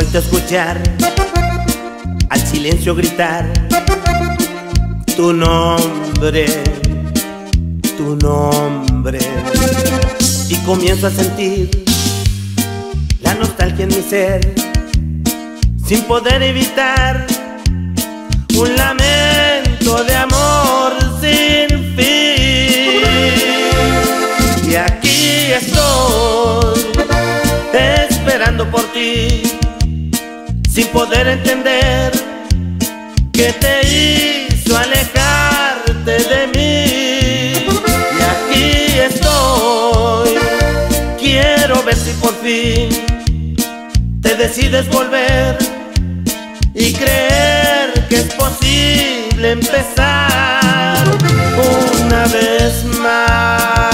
vuelto a escuchar al silencio gritar tu nombre, tu nombre, y comienzo a sentir la nostalgia en mi ser, sin poder evitar un lamento de amor sin fin. Y aquí estoy esperando por ti, sin poder entender qué te hizo alejarte de mí. Y aquí estoy, quiero ver si por fin te decides volver y creer que es posible empezar una vez más.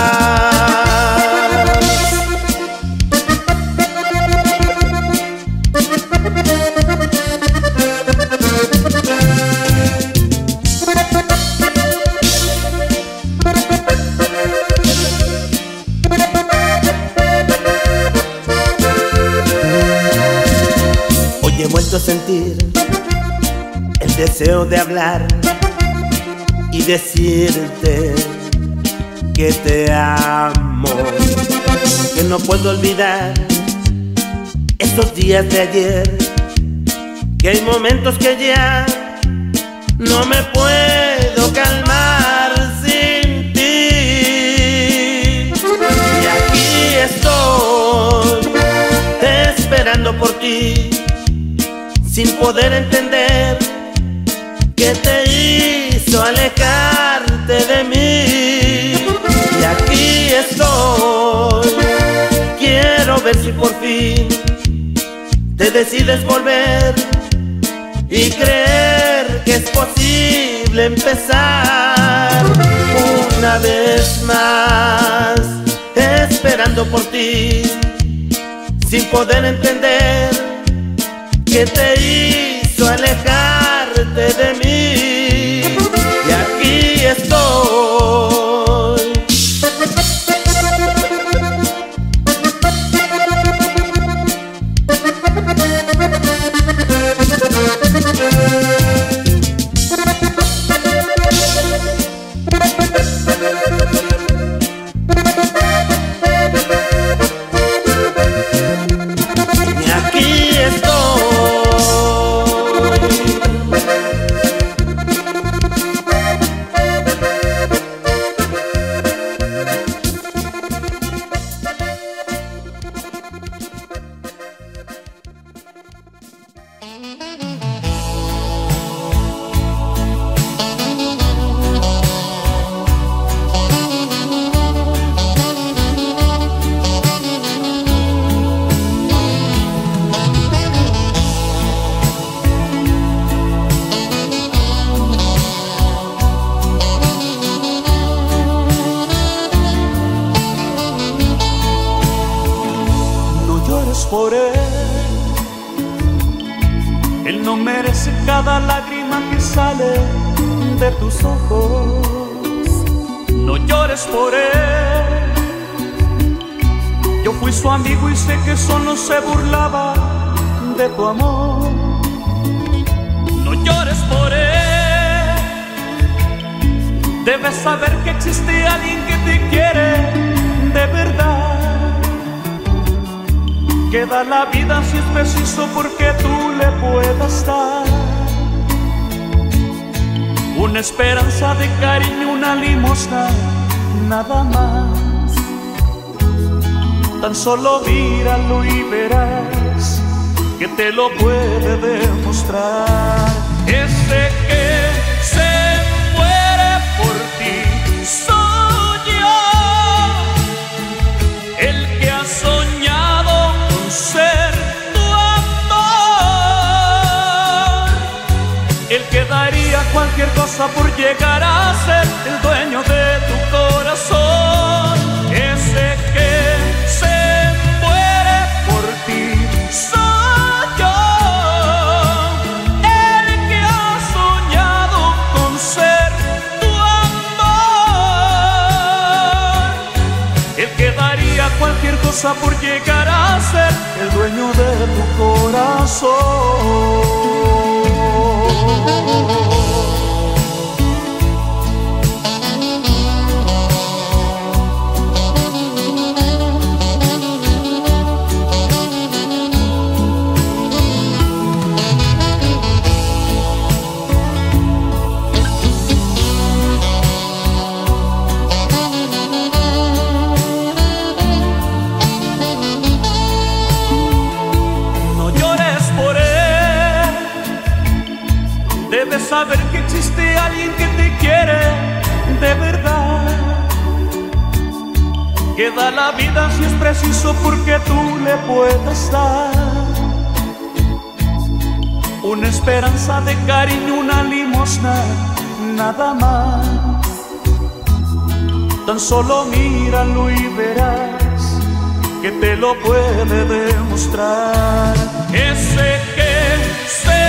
He vuelto a sentir el deseo de hablar y decirte que te amo, que no puedo olvidar esos días de ayer, que hay momentos que ya no me puedo calmar sin ti. Y aquí estoy esperando por ti, sin poder entender qué te hizo alejarte de mí. Y aquí estoy, quiero ver si por fin te decides volver y creer que es posible empezar una vez más, esperando por ti, sin poder entender que te hizo alejarte de mí. Y aquí estoy. Y aquí estoy. Por él no merece cada lágrima que sale de tus ojos. No llores por él, yo fui su amigo y sé que solo se burlaba de tu amor. No llores por él, debes saber que existe alguien que te quiere de verdad, que da la vida si es preciso porque tú le puedas dar una esperanza de cariño, una limosna, nada más. Tan solo míralo y verás que te lo puede demostrar. Ese que se muere por ti soy yo, el que ha soñado ser tu amor, el que daría cualquier cosa por llegar a ser el dueño de tu corazón. Ese que se muere por ti soy yo, el que ha soñado con ser tu amor, el que daría cualquier cosa cosa por llegar a ser el dueño de tu corazón. Debes saber que existe alguien que te quiere de verdad, que da la vida si es preciso porque tú le puedes dar una esperanza de cariño, una limosna, nada más. Tan solo míralo y verás que te lo puede demostrar. Ese que se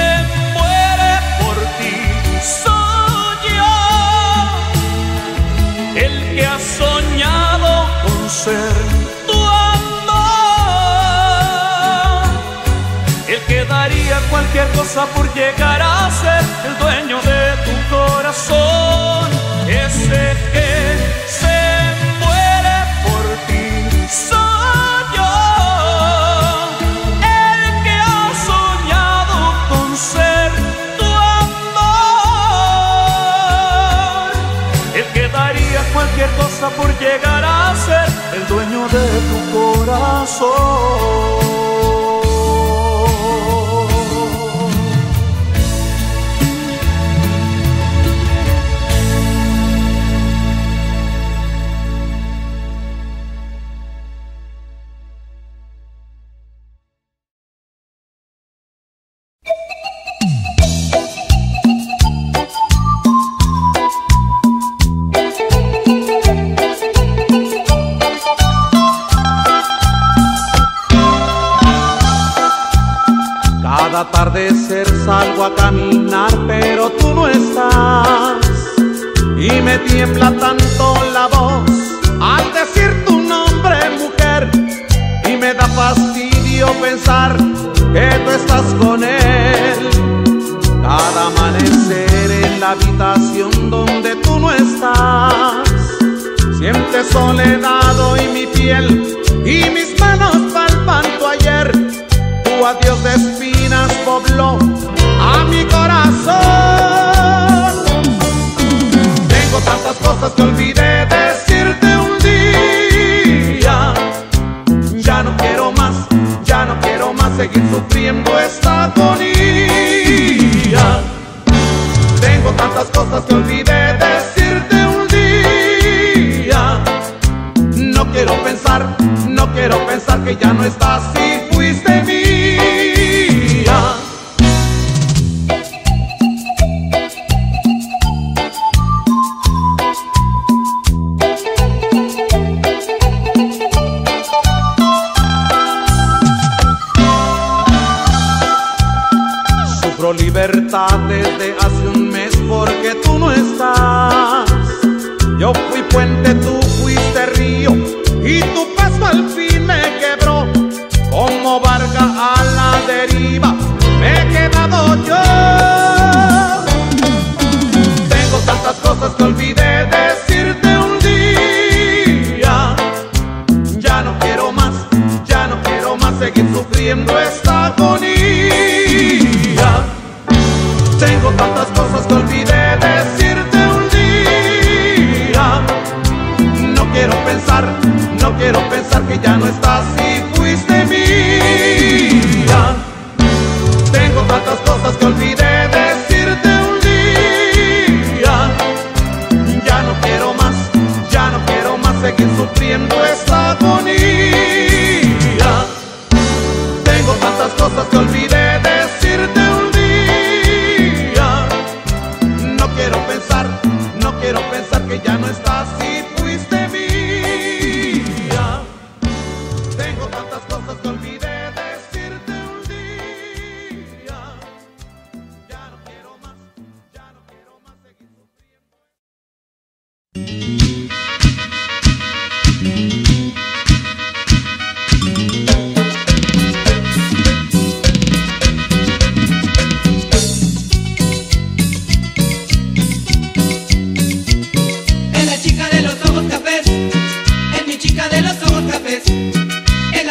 soy yo, el que ha soñado con ser tu amor, el que daría cualquier cosa por llegar a ser el dueño de tu corazón. Ese que se muere por ti soy yo, el que ha soñado con ser cualquier cosa por llegar a ser el dueño de tu corazón. Cada atardecer salgo a caminar, pero tú no estás, y me tiembla tanto la voz al decir tu nombre, mujer, y me da fastidio pensar que tú estás con él. Cada amanecer en la habitación donde tú no estás, siente soledad hoy mi piel y mis manos palpan tu ayer. Tu adiós de espinas pobló a mi corazón. Tengo tantas cosas que olvidé decirte un día. Ya no quiero más seguir sufriendo esta agonía. Tengo tantas cosas que olvidé decirte un día. No quiero pensar que ya no estás y fuiste mía. Sufro libertad desde hace un mes porque tú no estás. Yo fui puente, tú fuiste río, y tu paso al fin me quebró. Como barca a la deriva me he quedado yo. Tengo tantas cosas que olvidé decirte un día. Ya no quiero más seguir sufriendo esta agonía. Tengo tantas cosas que olvidé decirte un día. No quiero pensar que ya no estás y fuiste mía. Tengo tantas cosas que olvidé decirte un día.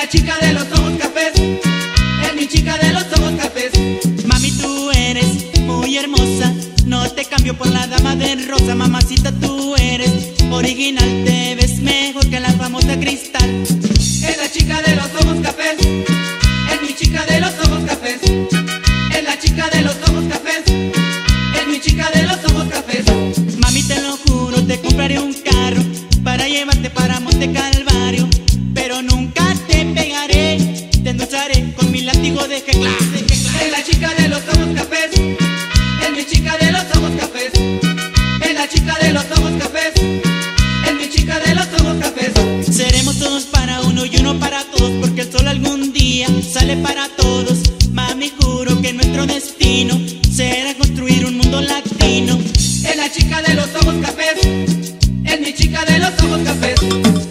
chica de los ojos cafés, es mi chica de los ojos cafés. Mami, tú eres muy hermosa, no te cambio por la dama de rosa. Mamacita, tú eres original, te ves mejor que la famosa Cristal. Es la chica de los ojos cafés, es mi chica de los ojos cafés. Es la chica de los ojos cafés, es mi chica de los ojos cafés. Mami, te lo juro, te compraré un carro para llevarte para Monte Calvario, pero nunca te pegaré, te endulzaré con mi látigo de jecla. Es la chica de los ojos cafés, es mi chica de los ojos cafés. Es la chica de los ojos cafés, es mi chica de los ojos cafés. Seremos todos para uno y uno para todos, porque el sol algún día sale para todos. Mami, juro que nuestro destino será construir un mundo latino. Es la chica de los ojos cafés, es mi chica de los ojos cafés.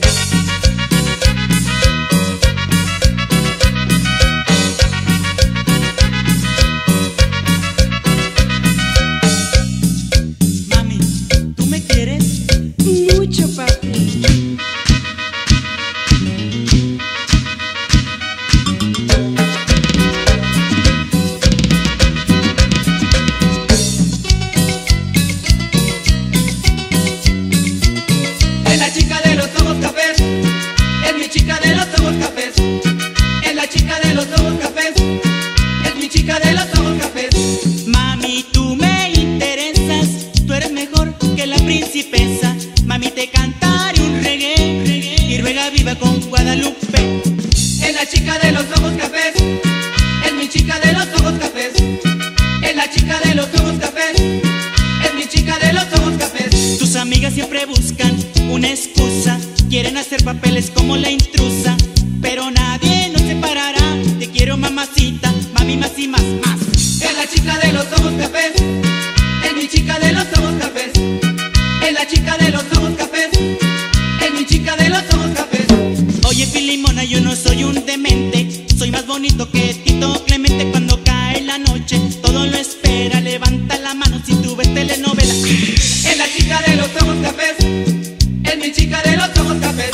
Mami, ¿tú me quieres? Mucho, papi. Es la chica de los ojos cafés, es mi chica de los ojos cafés. Es la chica de los ojos cafés, es mi chica de los ojos cafés. Mami, tú me interesas, tú eres mejor que la princesa. Mami, te cantaré un reggae y ruega viva con Guadalupe. Es la chica de los ojos cafés, es mi chica de los ojos cafés. Es la chica de los ojos cafés, es mi chica de los ojos cafés. Tus amigas siempre buscan una excusa, quieren hacer papeles como la intrusa, pero nadie nos separará. Te quiero, mamacita, mami, más y más, más. Es la chica de los ojos cafés, es mi chica de los ojos cafés. Es la chica de los ojos cafés, es mi chica de los ojos cafés. Oye, Filimona, yo no soy un demente, soy más bonito que Tito Clemente. Cuando cae la noche, todo lo espera, levanta la mano si tú ves telenovela. Es la chica de los ojos cafés, es mi chica de los ojos cafés.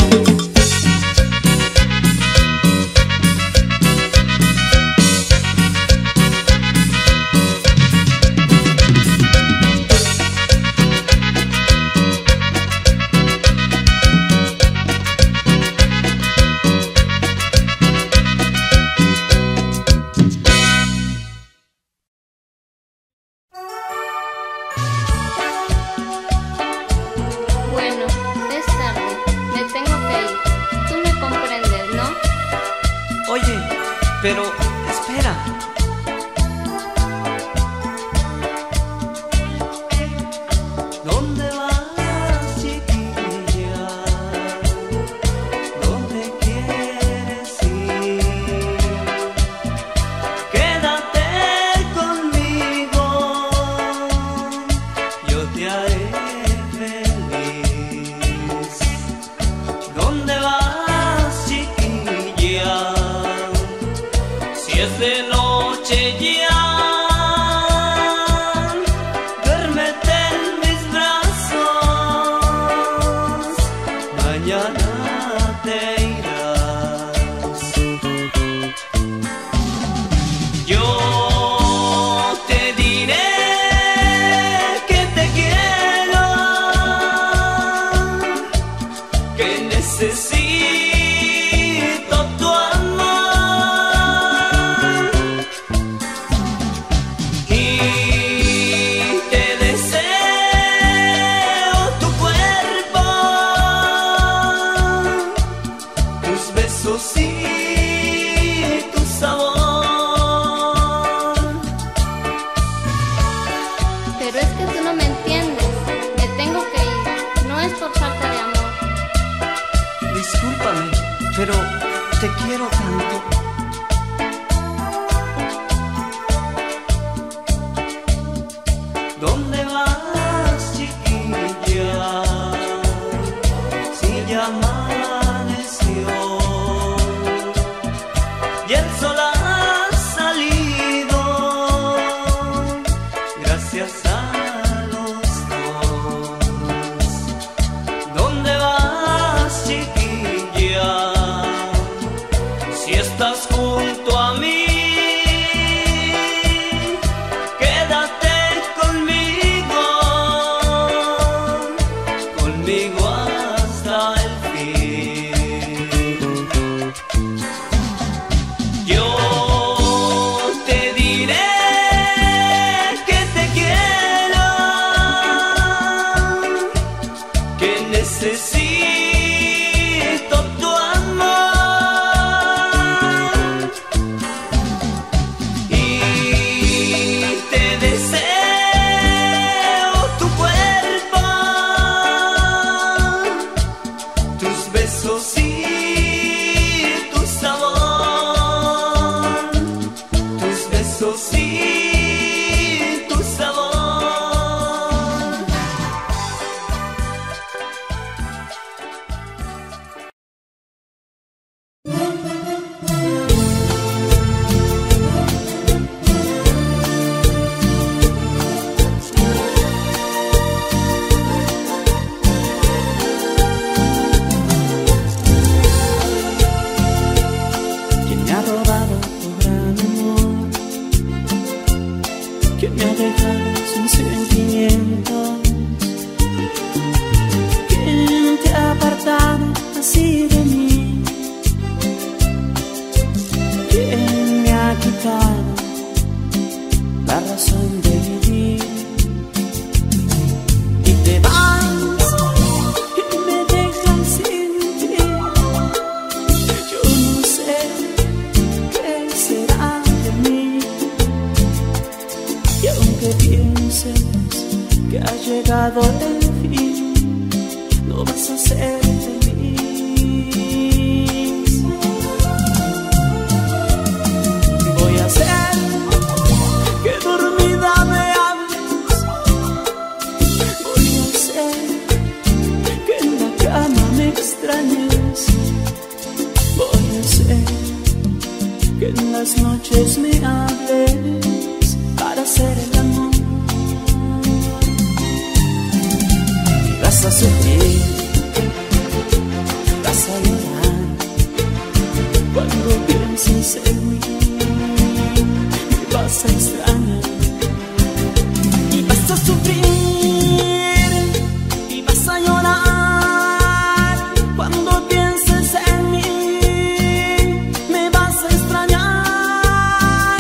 Bueno, es tarde, me tengo que ir. Tú me comprendes, ¿no? Oye, pero espera. ¿Dónde vas, chiquilla? ¿Dónde quieres ir? Quédate conmigo, yo te haré feliz. ¿Dónde vas, chiquilla? Si es de noche ya, duérmete en mis brazos, mañana te irás. Yo te diré que te quiero, que necesito tu amor y te deseo tu cuerpo, tus besos y tu sabor. Pero es que tú no me entiendes, me tengo que ir, no es por falta de amor. Discúlpame, pero te quiero tanto. ¿Dónde vas, chiquilla? Si ya amaneció y el sol ha salido, gracias a los dos. ¿Dónde vas, chiquilla? a ser feliz. Voy a hacer que dormida me hables. Voy a hacer que en la cama me extrañes. Voy a hacer que en las noches me hables para hacer el amor. Y vas a sufrir, vas a llorar cuando pienses en mí. Me vas a extrañar y vas a sufrir y vas a llorar cuando pienses en mí. Me vas a extrañar.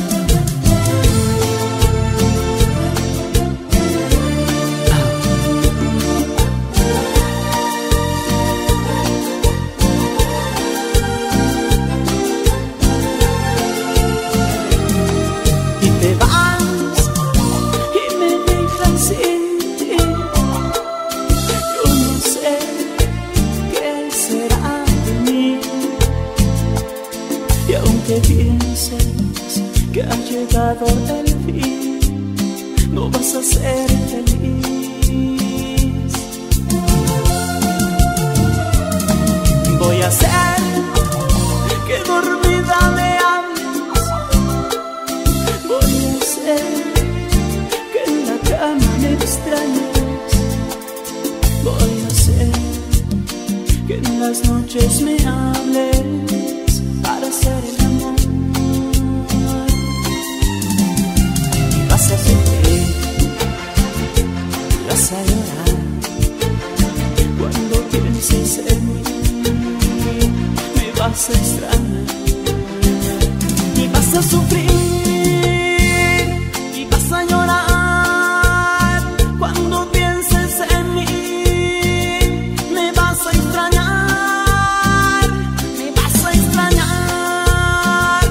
Y te vas y me dejas sin ti. Yo no sé qué será de mí. Y aunque pienses que ha llegado el fin, no vas a ser feliz. Voy a hacer que dormida me hables. Voy a hacer que en la cama me extrañes. Voy a hacer que en las noches me hables para hacer el amor. Y vas a sufrir, vas a llorar cuando pienses en mí. Me vas a extrañar y vas a sufrir y vas a llorar cuando pienses en mí. Me vas a extrañar, me vas a extrañar.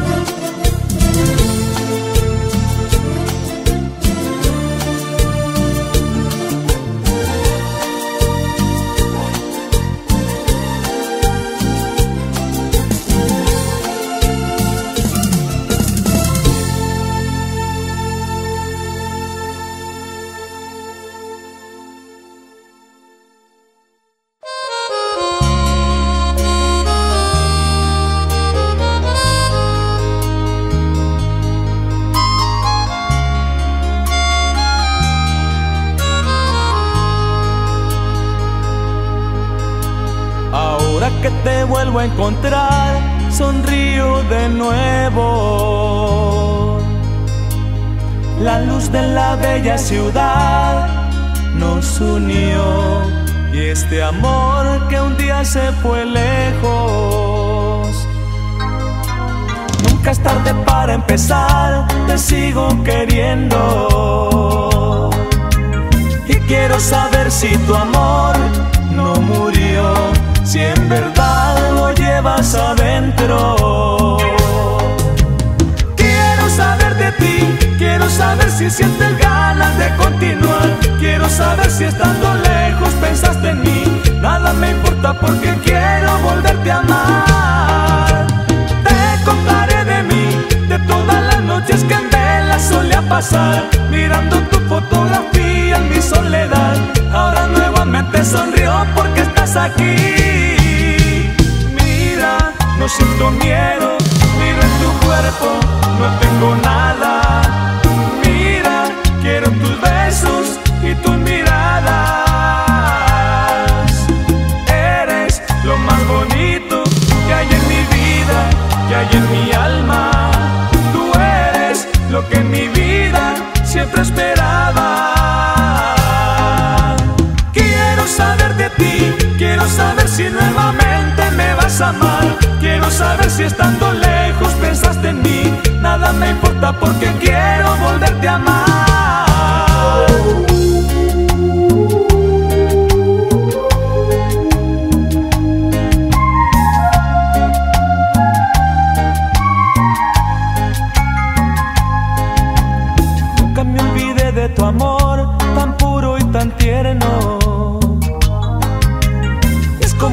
Ahora que te vuelvo a encontrar, sonrío de nuevo. La luz de la bella ciudad nos unió, y este amor que un día se fue lejos. Nunca es tarde para empezar, te sigo queriendo. Y quiero saber si tu amor no murió, si en verdad lo llevas adentro. Quiero saber de ti, quiero saber si sientes ganas de continuar. Quiero saber si estando lejos pensaste en mí. Nada me importa porque quiero volverte a amar. Te contaré de mí, de todas las noches que en vela solía pasar, mirando tu fotografía en mi soledad. Ahora nuevamente sonrío porque estás aquí. Mira, no siento miedo, miro en tu cuerpo, no tengo nada. Mira, quiero tus besos y tus miradas. Eres lo más bonito que hay en mi vida, que hay en mi alma. Tú eres lo que en mi vida siempre esperaba. Quiero saber de ti, quiero saber si nuevamente me vas a amar. Quiero saber si estando lejos pensaste en mí. Nada me importa porque quiero volverte a amar. Nunca me olvidé de tu amor tan puro y tan tierno.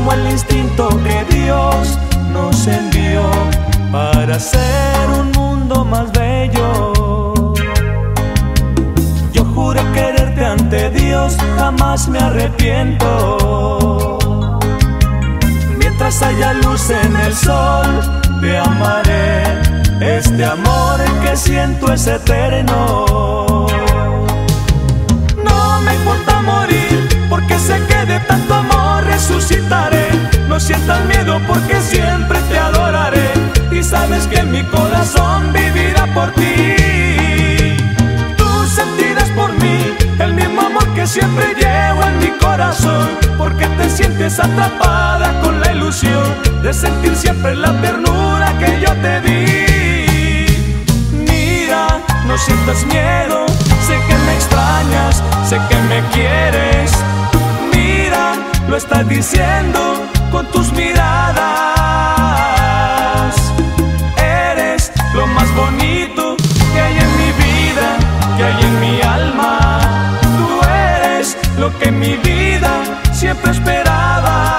como el instinto que Dios nos envió para hacer un mundo más bello. Yo juré quererte ante Dios, jamás me arrepiento. Mientras haya luz en el sol, te amaré. Este amor que siento es eterno. No me importa morir, porque sé que de tanto amor resucitaré. No sientas miedo, porque siempre te adoraré. Y sabes que en mi corazón vivirá por ti. Tú sentirás por mí el mismo amor que siempre llevo en mi corazón, porque te sientes atrapada con la ilusión de sentir siempre la ternura que yo te di. Mira, no sientas miedo, sé que me extrañas, sé que me quieres. Mira, lo estás diciendo con tus miradas. Eres lo más bonito que hay en mi vida, que hay en mi alma. Tú eres lo que mi vida siempre esperaba.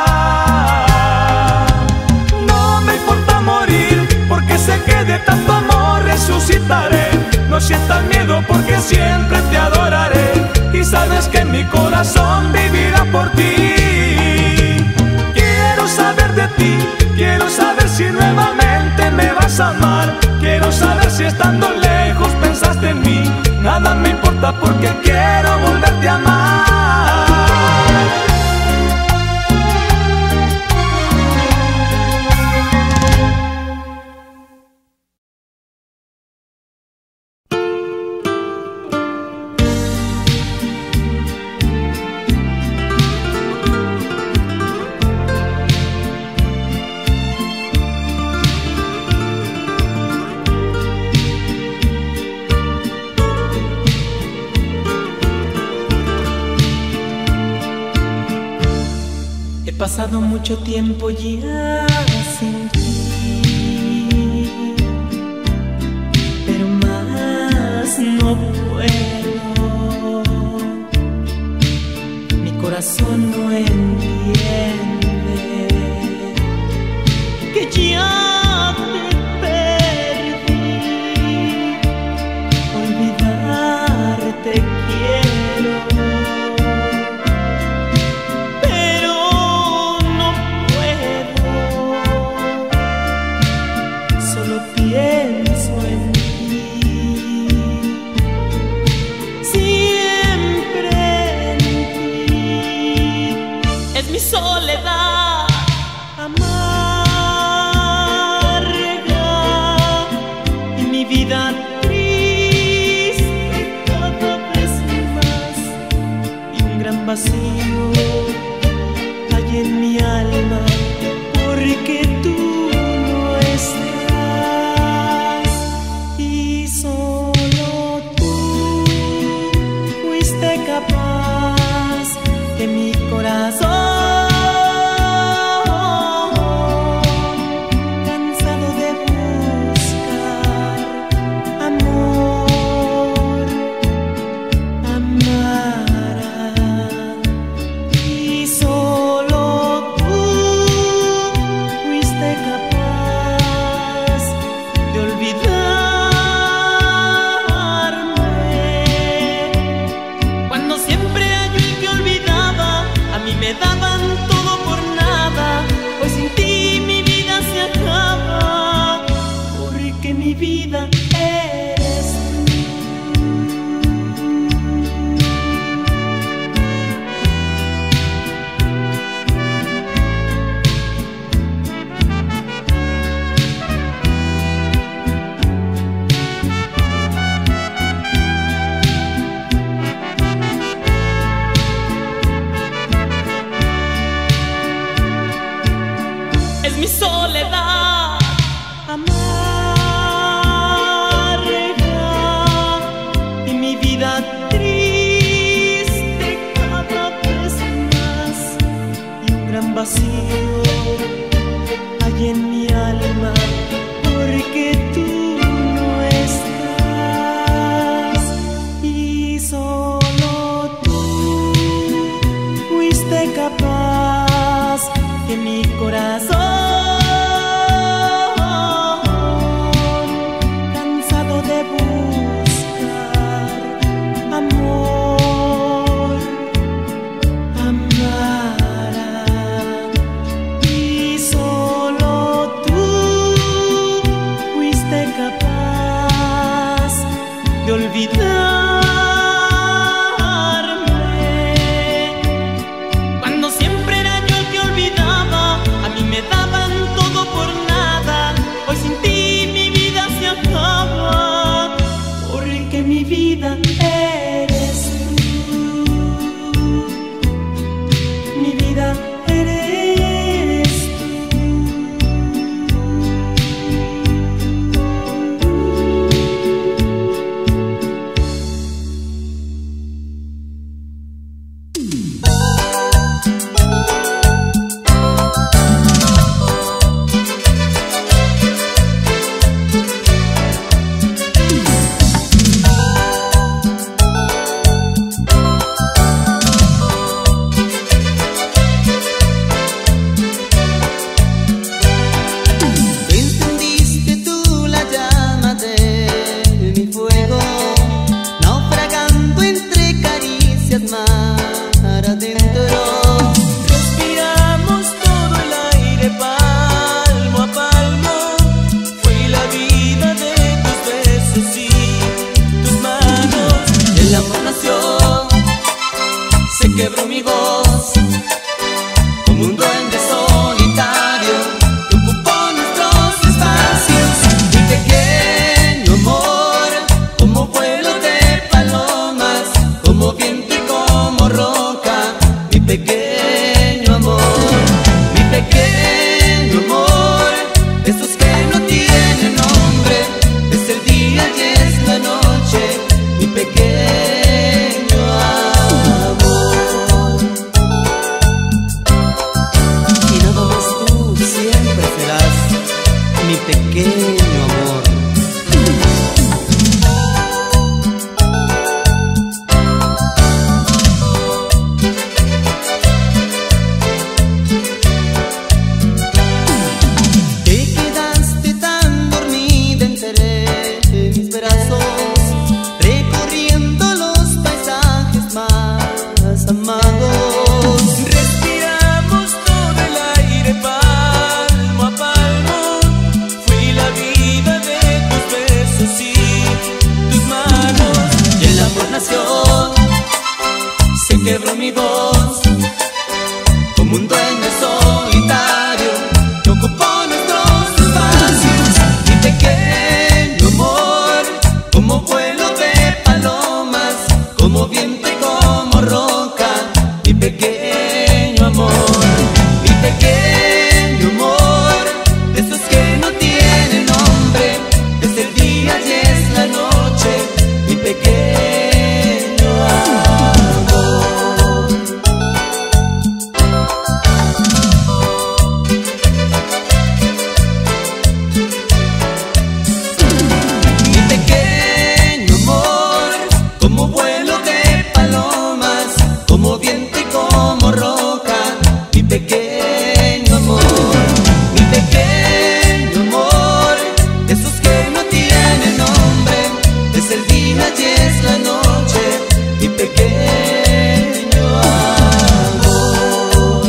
No me importa morir, porque sé que de tanto amor resucitaré. No sientas miedo, porque siempre te adoraré. Y sabes que en mi corazón vivirá por ti. Quiero saber de ti, quiero saber si nuevamente me vas a amar. Quiero saber si estando lejos pensaste en mí. Nada me importa, porque quiero volverte a amar. He pasado mucho tiempo ya sin ti, pero más no puedo. Mi corazón no entiende que ya te perdí. Olvidarte quiero, pienso en ti, siempre en ti. Es mi soledad amarga y mi vida triste cada vez más. Y un gran vacío hay en mi alma, porque tú no estás. Capaz de mi corazón, cansado de buscar amor, amará. Y solo tú fuiste capaz de olvidar. Me daban todo por nada, pues sin ti mi vida se acaba, porque mi vida eres mi soledad amarga y mi vida triste cada vez más. Y un gran vacío hay en mi alma, porque tú no estás. Y solo tú fuiste capaz de un duende solitario que ocupó nuestros espacios. Mi pequeño amor, como vuelo de palomas, como viento y como roca. Mi pequeño amor, mi pequeño amor, esos que no tienen nombre, es el día y es la noche. Mi pequeño amor, y nada más tú siempre serás mi pequeño amor. Te quedaste tan dormida entre mis brazos, recorriendo los paisajes más amados. Respiramos todo el aire palmo a palmo. Fui la vida de tus besos y tus manos. Y el amor nació, se quebró mi voz, como un duende solitario que ocupó nuestros espacios. Mi pequeño amor, como vuelo de palomas, como viento y como roca. Mi pequeño amor, mi pequeño amor, de esos que no tienen nombre, es el día y es la noche. Mi pequeño amor. Mi pequeño amor, como vuelo de palomas, como viento y como roca. Mi pequeño amor, mi pequeño amor, de esos que no tienen nombre, es el día y es la noche. Mi pequeño amor.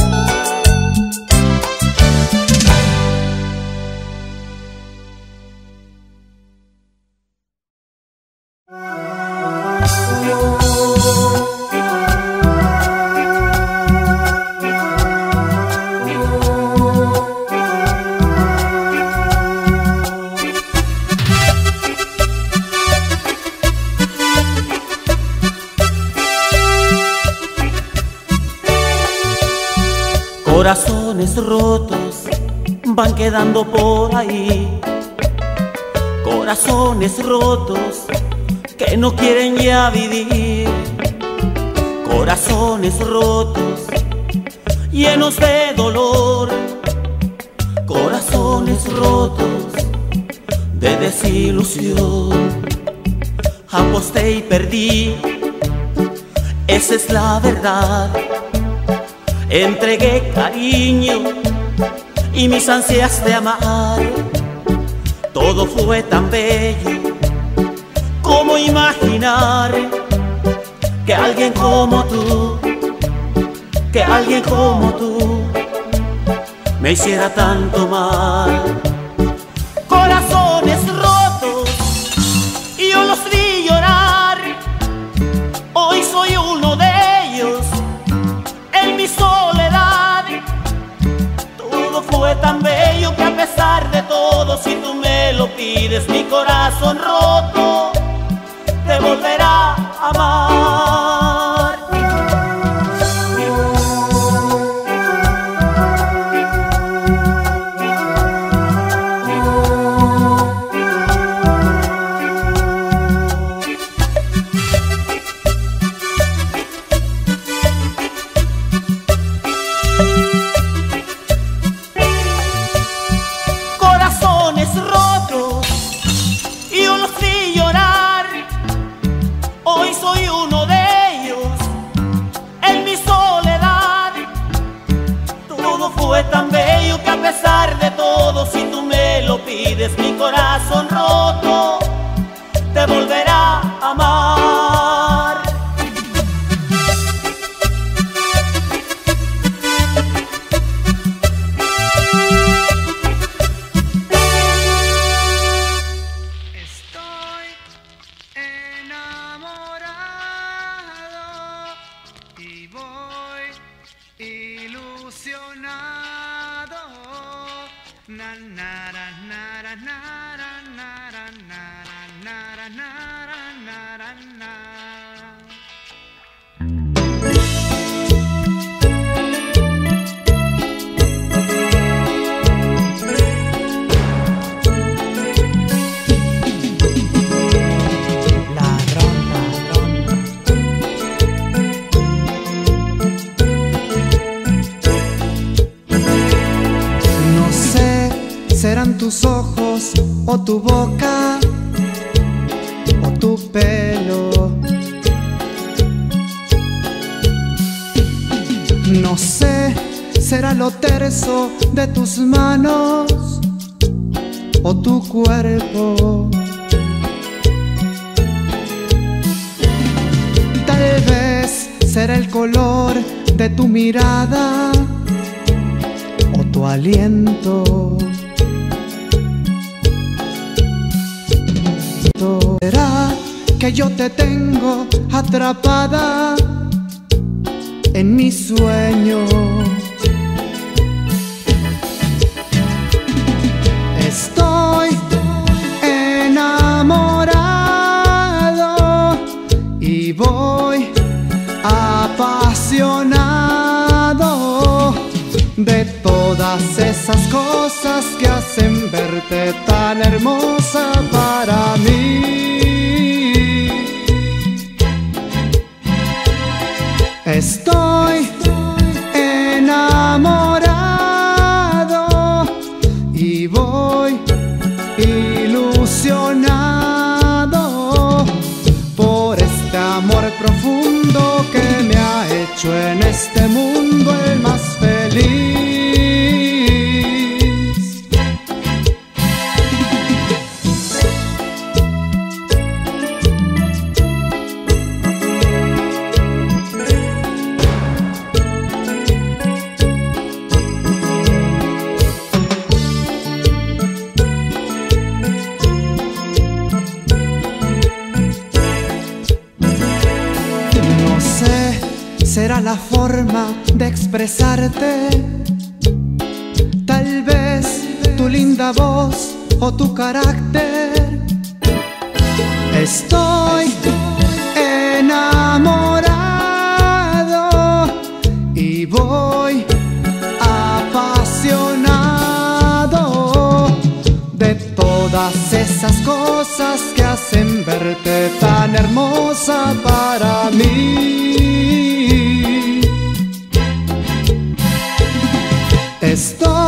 Corazones rotos van quedando por ahí, corazones rotos que no quieren ya vivir, corazones rotos llenos de dolor, corazones rotos de desilusión. Aposté y perdí, esa es la verdad. Entregué cariño y mis ansias de amar. Todo fue tan bello, como imaginar que alguien como tú, que alguien como tú me hiciera tanto mal. Corazones rotos y yo los vi llorar. Hoy soy uno de ellos en mi soledad. Todo fue tan bello que a pesar de todo, si tú me lo pides, mi corazón roto te volverá a amar. Corazones rotos y yo los vi llorar. Hoy soy uno de ellos en mi soledad. Todo fue tan bello que a pesar de todo, si tú me lo pides, mi corazón roto te volverá a amar. Estoy enamorado y voy ilusionado. Serán tus ojos o tu boca o tu pelo. No sé, será lo terso de tus manos o tu cuerpo. Tal vez será el color de tu mirada o tu aliento. Será que yo te tengo atrapada en mi sueño. Estoy enamorado y voy apasionado de todas esas cosas que hacen verte tan hermosa para mí. Estoy enamorado y voy ilusionado por este amor profundo que me ha hecho en este mundo el más feliz. Será la forma de expresarte, tal vez tu linda voz o tu carácter. Estoy enamorado y voy apasionado de todas esas cosas que hacen verte tan hermosa para mí. Estoy